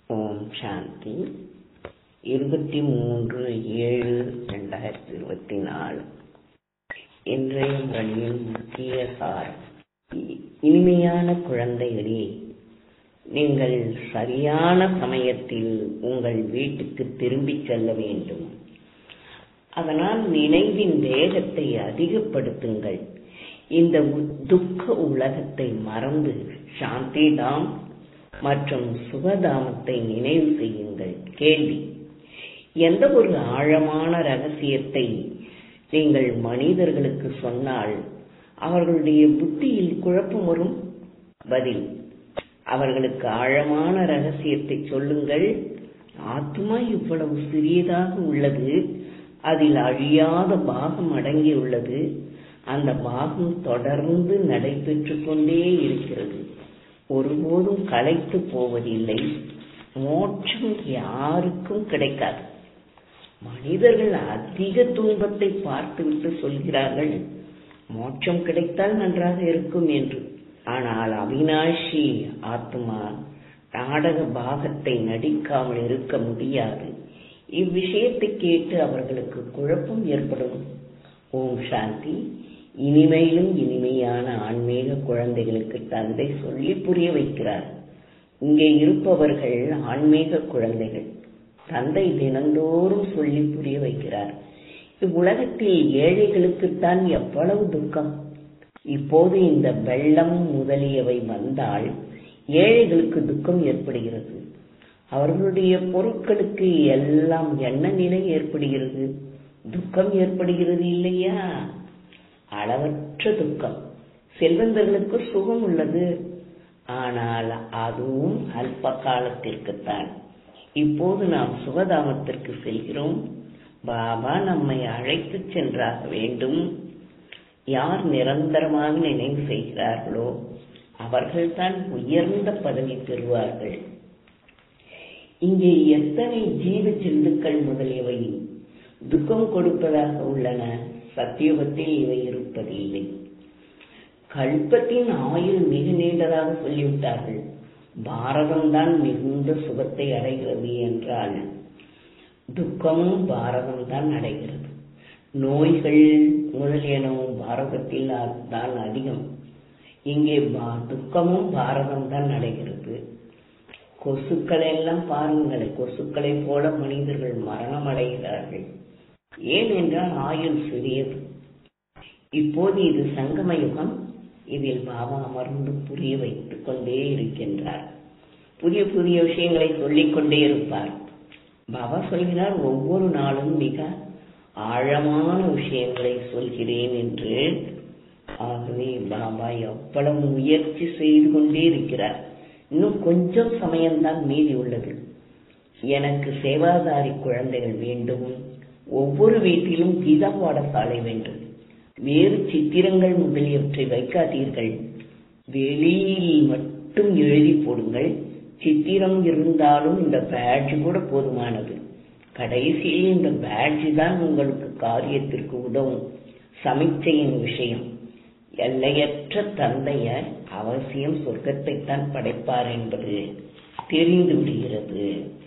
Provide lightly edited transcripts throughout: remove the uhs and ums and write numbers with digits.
ஓம் சாந்தி. 23/7/2024 இன்றைய முரளியின் முக்கிய சாரம். இனிமையான குழந்தைகளே, நீங்கள் சரியான சமயத்தில் உங்கள் வீட்டுக்கு திரும்பிச் செல்ல வேண்டும். அதனால் நினைவின் வேகத்தை அதிகப்படுத்துங்கள். இந்த துக்க உலகத்தை மறந்து சாந்தி தாம் மற்றும் சுகதாமத்தை நினைவு செய்யுங்கள். கேள்வி: எந்த ஒரு ஆழமான ரகசியத்தை நீங்கள் மனிதர்களுக்கு சொன்னால் அவர்களுடைய புத்தியில் குழப்பம் வரும்? பதில்: அவர்களுக்கு ஆழமான ரகசியத்தை சொல்லுங்கள். ஆத்மா இவ்வளவு சிறியதாக உள்ளது, அதில் அழியாத பாகம் அடங்கியுள்ளது. அந்த பாகம் தொடர்ந்து நடைபெற்று கொண்டே இருக்கிறது, ஒருபோதும் களைத்து போவதில்லை. மோட்சம் யாருக்கும் கிடைக்காது. மனிதர்கள் அதிக துன்பத்தை பார்த்துவிட்டு சொல்கிறார்கள், மோட்சம் கிடைத்தால் நன்றாக இருக்கும் என்று. ஆனால் அவினாஷி ஆத்மா நாடக பாகத்தை நடிக்காமல் இருக்க முடியாது. இவ்விஷயத்தை கேட்டு அவர்களுக்கு குழப்பம் ஏற்படும். ஓம் சாந்தி. இனிமையிலும் இனிமையான ஆன்மீக குழந்தைகளுக்கு தந்தை சொல்லி புரிய வைக்கிறார். இங்கே இருப்பவர்கள் ஆன்மீக குழந்தைகள். தந்தை தினந்தோறும் சொல்லி புரிய வைக்கிறார். இவ்வுலகத்தில் ஏழைகளுக்குத்தான் எவ்வளவு துக்கம். இப்போது இந்த வெள்ளம் முதலியவை வந்தால் ஏழைகளுக்கு துக்கம் ஏற்படுகிறது. அவர்களுடைய பொருட்களுக்கு எல்லாம் என்ன நிலை ஏற்படுகிறது? துக்கம் ஏற்படுகிறது இல்லையா? அளவற்ற துக்கம். செல்வந்தர்களுக்கு சுகம் உள்ளது, ஆனால் அதுவும் அல்ப காலத்திற்குத்தான். இப்போது நாம் சுகதாமத்திற்கு செல்கிறோம். பாபா நம்மை அழைத்து சென்றாக வேண்டும். யார் நிரந்தரமாக நினைவு செய்கிறார்களோ அவர்கள்தான் உயர்ந்த பதவி பெறுவார்கள். இங்கே எத்தனை ஜீவ ஜந்துக்கள் முதலியவை துக்கம் கொடுப்பதாக உள்ளன. சத்தியுகத்தில் இவை இருப்பதில்லை. கல்பத்தின் ஆயுள் மிக நீண்டதாக சொல்லிவிட்டார்கள். பாரதம்தான் மிகுந்த சுகத்தை அடைகிறது என்றால் துக்கமும் பாரதம்தான் அடைகிறது. நோய்கள் முதலியனவும் பாரதத்தில் தான் அதிகம். இங்கே துக்கமும் பாரதம்தான் அடைகிறது. கொசுக்களை எல்லாம் பாருங்கள், கொசுக்களை போல மனிதர்கள் மரணம் அடைகிறார்கள். ஏனென்றால் ஆயுள் சிறியது. இப்போது இது சங்கம யுகம். இதில் பாபா அமர்ந்து புரிய வைத்துக் கொண்டே இருக்கின்றார். புதிய புதிய விஷயங்களை சொல்லிக் கொண்டே இருப்பார். பாபா சொல்கிறார், ஒவ்வொரு நாளும் மிக ஆழமான விஷயங்களை சொல்கிறேன் என்று. ஆகவே பாபா எவ்வளவு முயற்சி செய்து கொண்டே இருக்கிறார். இன்னும் கொஞ்சம் சமயம்தான் மீதி உள்ளது. எனக்கு சேவாதாரி குழந்தைகள் வேண்டும். ஒவ்வொரு வீட்டிலும் கீதா பாடசாலை வேண்டும். வேறு சித்திரங்கள் முதலியவற்றை வைக்காதீர்கள். வெளியில் மட்டும் எழுதி போடுங்கள். சித்திரம் இருந்தாலும் இந்த பேட்ஜ் கூட போதுமானது. கடைசியில் இந்த பேட்ஜ் தான் உங்களுக்கு காரியத்திற்கு உதவும். சமிச்சையின் விஷயம். எல்லையற்ற தந்தைய அவசியம் சொர்க்கத்தை தான் படைப்பார் என்பது தெரிந்து விடுகிறது.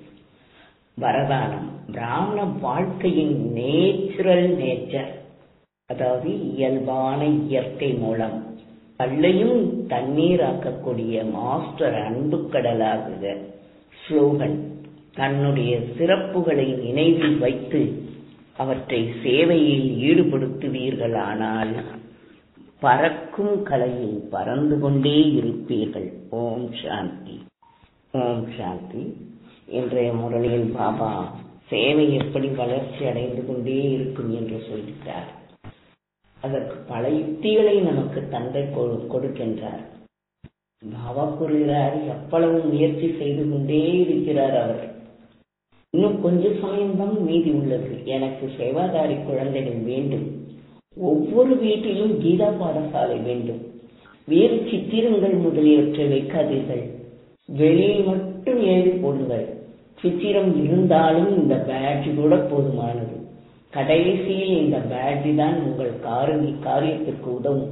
வரதானம். பிராமண வாழ்க்கையின் நேச்சுரல் நேச்சர், அதாவது இயல்பான இயற்கை மூலம் கல்லையும் தண்ணீராக்கக்கூடிய மாஸ்டர் அன்பு கடலாகுக. ஸ்லோகன்: தன்னுடைய சிறப்புகளை நினைவில் வைத்து அவற்றை சேவையில் ஈடுபடுத்துவீர்களானால் பறக்கும் கலையில் பறந்து கொண்டே இருப்பீர்கள். ஓம் சாந்தி. ஓம் சாந்தி. இன்றைய முரளியில் பாபா சேவை எப்படி வளர்ச்சி அடைந்து கொண்டே இருக்கும் என்று சொல்கிறார். அதற்கு பல யுக்திகளை நமக்கு தந்தை கொடுக்கின்றார். பாபா கூறுகிறார், எவ்வளவு முயற்சி செய்து கொண்டே இருக்கிறார் அவர். இன்னும் கொஞ்ச சமயம்தான் மீதி உள்ளது. எனக்கு சேவாதாரி குழந்தைகள் வேண்டும். ஒவ்வொரு வீட்டிலும் கீதா பாடசாலை வேண்டும். வேறு சித்திரங்கள் முதலியவற்றை வைக்காதீர்கள். வெளியில் மட்டும் எழுதி போடுங்கள். சித்திரம் இருந்தாலும் இந்த பேட்ஜ் கூட போதுமானது. கடைசியில் இந்த பேட்ஜ் தான் உங்கள் காரியத்திற்கு உதவும்.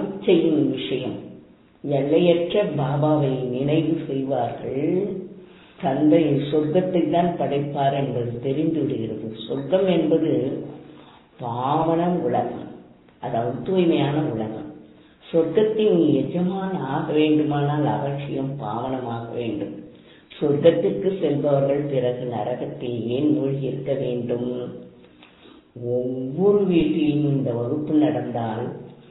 சமிச்சையின் விஷயம். எல்லையற்ற பாபாவை நினைவு செய்வார்கள். தந்தை சொர்க்கத்தை தான் படைப்பார் என்பது தெரிந்து விடுகிறது. சொர்க்கம் என்பது பாவன உலகம், அதாவது தூய்மையான உலகம். சொர்க்கத்தின் எஜமான் ஆக வேண்டுமானால் அவசியம் பாவனமாக வேண்டும். சொர்க்கத்திற்கு செல்பவர்கள் பிறகு நரகத்தில் ஏன் மூழ்கி இருக்க வேண்டும்? ஒவ்வொரு வீட்டிலும் இந்த வகுப்பு நடந்தால்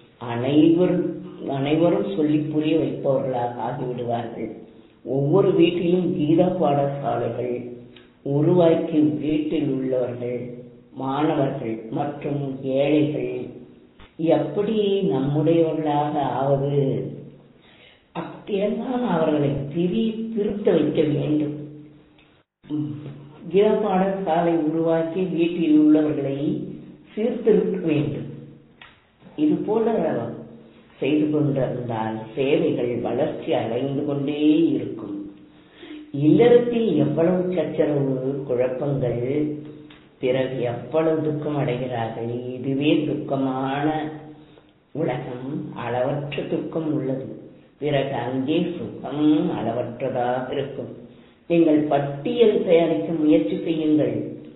அனைவரும் சொல்லி புரிய வைப்பவர்களாக ஆகிவிடுவார்கள். ஒவ்வொரு வீட்டிலும் கீதா பாடசாலைகள் உருவாக்கி வீட்டில் உள்ளவர்கள், மாணவர்கள் மற்றும் ஏழைகள் எப்படி நம்முடையவர்களாக ஆவது, அப்படியெல்லாம் அவர்களை திருத்த வைக்க வேண்டும். கீதா பாடசாலை உருவாக்கி வீட்டில் உள்ளவர்களை சீர்திருத்த வேண்டும். இது போல செய்து கொண்டிருந்தால் சேவைகள் வளர்ச்சி அடைந்து கொண்டே இருக்கும். இல்லறத்தில் எவ்வளவு சச்சரவு, குழப்பங்கள், பிறகு எவ்வளவு துக்கம் அடைகிறார்கள். இதுவே துக்கமான உலகம். அளவற்ற துக்கம் உள்ளது. பிறகு அங்கே சுகம் அளவற்றதாக இருக்கும். நீங்கள் பட்டியல் தயாரிக்க முயற்சி செய்யுங்கள்.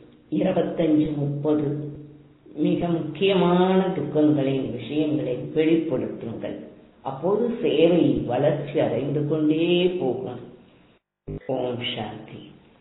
25-30 மிக முக்கியமான துக்கங்களின் விஷயங்களை வெளிப்படுத்துங்கள். அப்போது சேவை வளர்ச்சி அடைந்து கொண்டே போகும். ஓம் சாந்தி.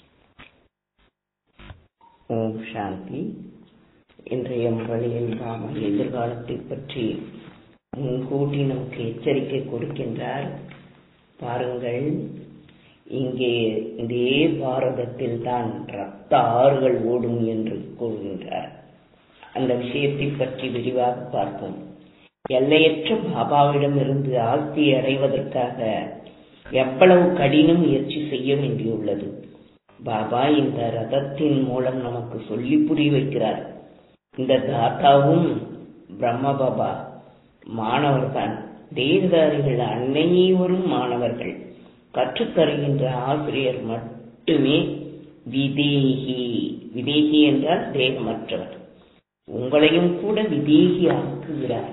ஓம் சாந்தி. இன்றைய முறையில் நாம் எதிர்காலத்தை பற்றி முன்கூட்டி நமக்கு எச்சரிக்கை கொடுக்கின்றார். பாருங்கள், இங்கே இதே பாரதத்தில் தான் ரத்த ஆறுகள் ஓடும் என்று கூறுகின்றார். அந்த விஷயத்தை பற்றி விரிவாக பார்ப்போம். எல்லையற்ற பாபாவிடம் இருந்து ஆஸ்தி அடைவதற்காக எவ்வளவு கடின முயற்சி செய்ய வேண்டியுள்ளது. பாபா இந்த ரதத்தின் மூலம் நமக்கு சொல்லி புரிய வைக்கிறார். இந்த தாத்தாவும் பிரம்ம பாபா மாணவர்தான். தேவதாரிகள் அனைவரும் மாணவர்கள். கற்றுத்தருகின்ற ஆசிரியர் மட்டுமே விதேகி. விதேகி என்றால் தேகமற்றவர். உங்களையும் கூட விதேகி ஆக்குகிறார்.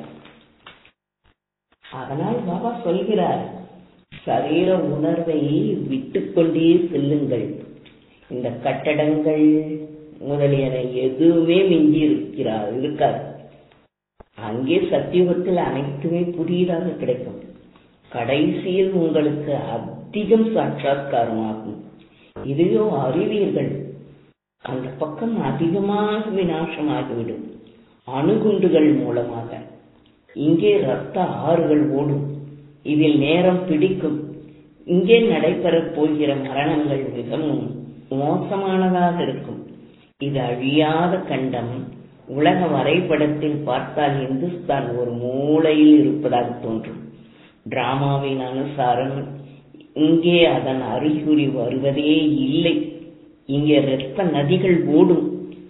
அதனால் பாபா சொல்கிறார், சரீர உணர்வை விட்டுக்கொண்டே செல்லுங்கள். இந்த கட்டடங்கள் முதலியன எதுவுமே மிஞ்சி இருக்காது. அங்கே சத்தியுகத்தில் அனைத்துமே புதியதாக கிடைக்கும். கடைசியில் உங்களுக்கு அதிகம் சாட்சாத்காரமாகும். இதுவோ அறிவீர்கள். அந்த பக்கம் அதிகமாக விநாசமாகிவிடும். அணுகுண்டுகள் மூலமாக. இங்கே ரத்த ஆறுகள் ஓடும். இதில் நேரம் பிடிக்கும். இங்கே நடைபெறப் போகிற மரணங்கள் மிகவும் மோசமானதாக இருக்கும். இது அழியாத கண்டம். உலக வரைபடத்தில் பார்த்தால் இந்துஸ்தான் ஒரு மூலையில் இருப்பதாக தோன்றும். டிராமாவின் அனுசாரம் இங்கே அதன் அறிகுறி வருவதே இல்லை. இங்கே இரத்த நதிகள் ஓடும்.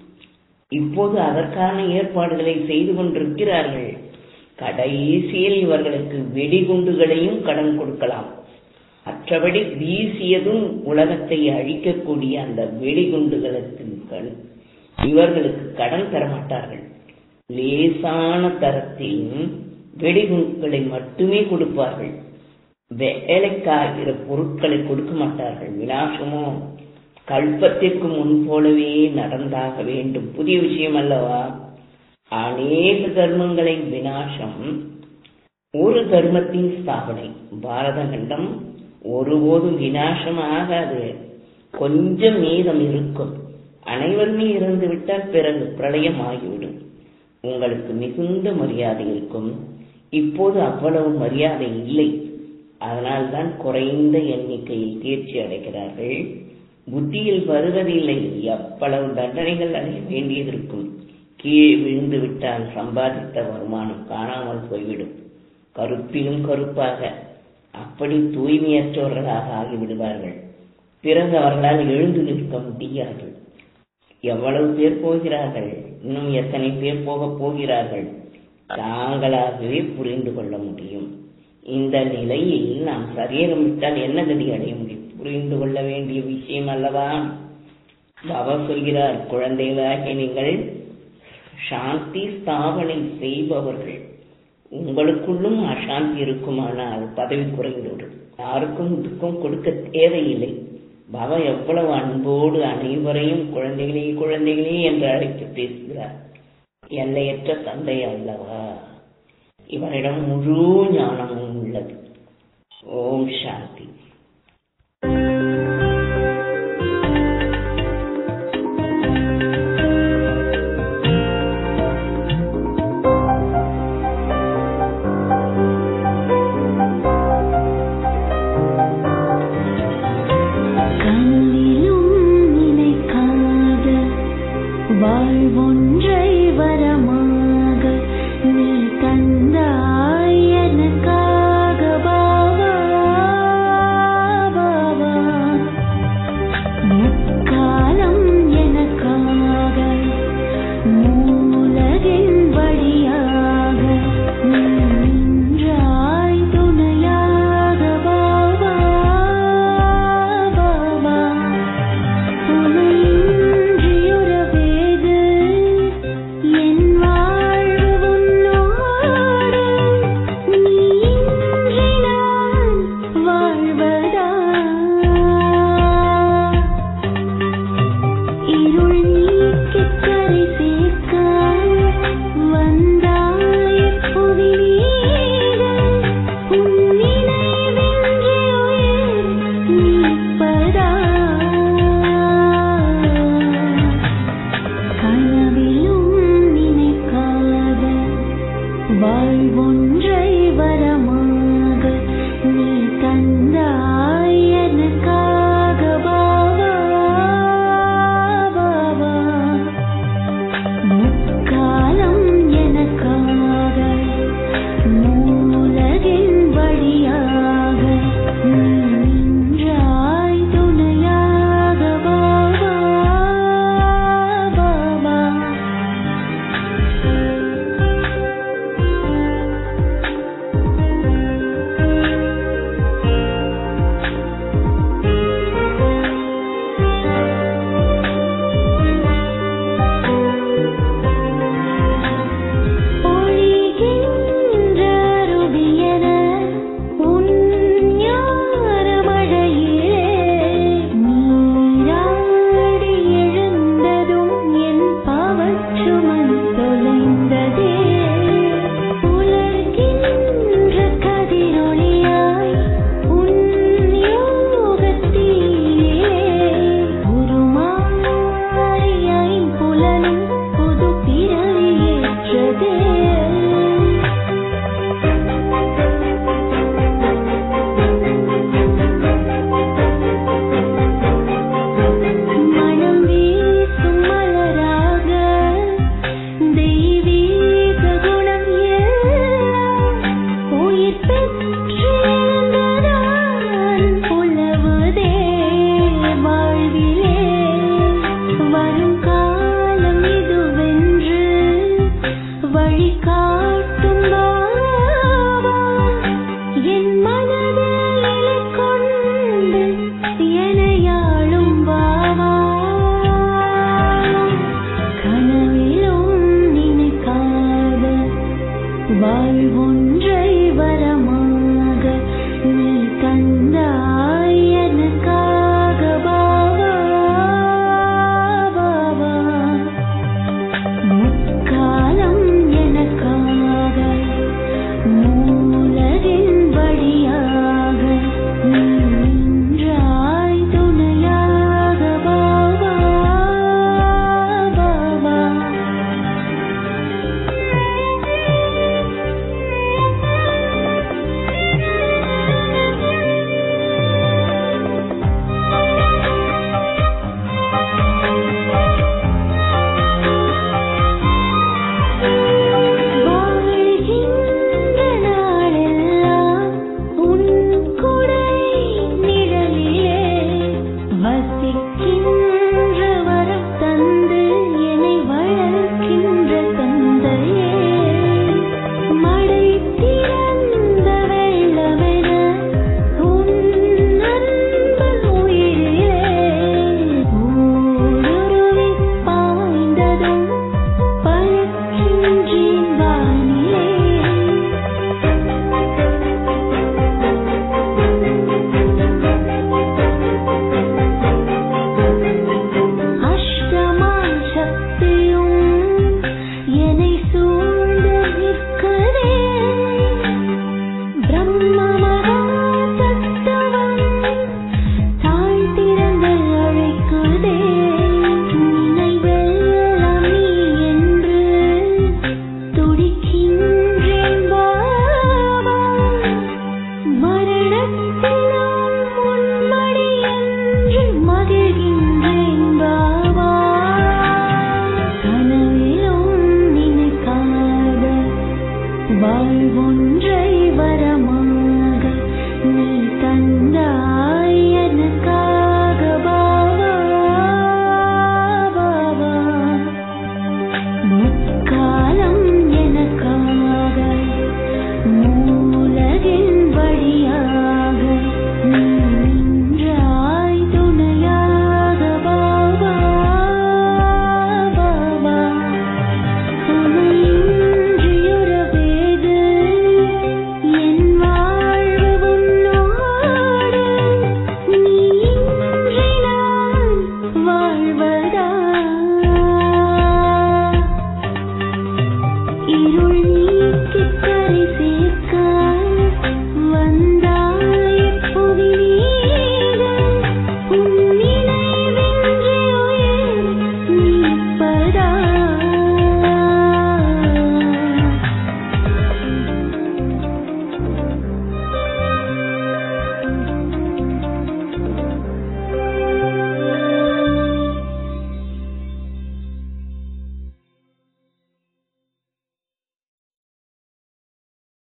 இப்போது அதற்கான ஏற்பாடுகளை செய்து கொண்டிருக்கிறார்கள். கடைசியில் இவர்களுக்கு வெடிகுண்டுகளையும் கடன் கொடுக்கலாம். மற்றபடி வீசியதும் உலகத்தை அழிக்கக்கூடிய அந்த வெடிகுண்டுகளுக்கு இவர்களுக்கு கடன் தரமாட்டார்கள். லேசான தரத்தில் வெடிகுண்டுகளை மட்டுமே கொடுப்பார்கள். வேலைக்காகிற பொருட்களை கொடுக்க மாட்டார்கள். விநாசமோ கல்பத்திற்கு முன் போலவே நடந்தாக வேண்டும். புதிய விஷயம் அல்லவா? அநேக தர்மங்களின் விநாசம், ஒரு தர்மத்தின் ஸ்தாபனை. பாரத கண்டம் ஒருபோதும் விநாசம் ஆகாது. கொஞ்சம் மீதம் இருக்கும். அனைவருமே இறந்து விட்டால் பிறகு பிரளயம் ஆகிவிடும். உங்களுக்கு மிகுந்த மரியாதை இருக்கும். இப்போது அவ்வளவு மரியாதை இல்லை. அதனால்தான் குறைந்த எண்ணிக்கையில் தேர்ச்சி அடைகிறார்கள். புத்தியில் வருவதில்லை. எவ்வளவு தண்டனைகள் அடைய வேண்டியது இருக்கும். கீழே விழுந்து விட்டால் சம்பாதித்த வருமானம் காணாமல் போய்விடும். கருப்பிலும் கருப்பாக அப்படி தூய்மையற்றவர்களாக ஆகிவிடுவார்கள். பிறகு அவர்களால் எழுந்து நிற்க முடியாது. எவ்வளவு பேர் போகிறார்கள், இன்னும் எத்தனை பேர் போகப் போகிறார்கள், தாங்களாகவே புரிந்து கொள்ள முடியும். இந்த நிலையில் நாம் சரீரம் விட்டால் என்ன கதி அடைய முடியும்? புரிந்து கொள்ள வேண்டிய விஷயம் அல்லவா? பாபா சொல்கிறார், குழந்தைகளாகிய நீங்கள் சாந்தி ஸ்தாபனை செய்பவர்கள். உங்களுக்குள்ளும் அசாந்தி இருக்குமானால் பதவி குறைந்துவிடும். யாருக்கும் துக்கம் கொடுக்க தேவையில்லை. பாபா எவ்வளவு அன்போடு அனைவரையும் குழந்தைகளே குழந்தைகளே என்று அழைத்து பேசுகிறார். எல்லையற்ற தந்தை அல்லவா, இவரிடம் முழு ஞானமும் உள்ளது. ஓம் சாந்தி.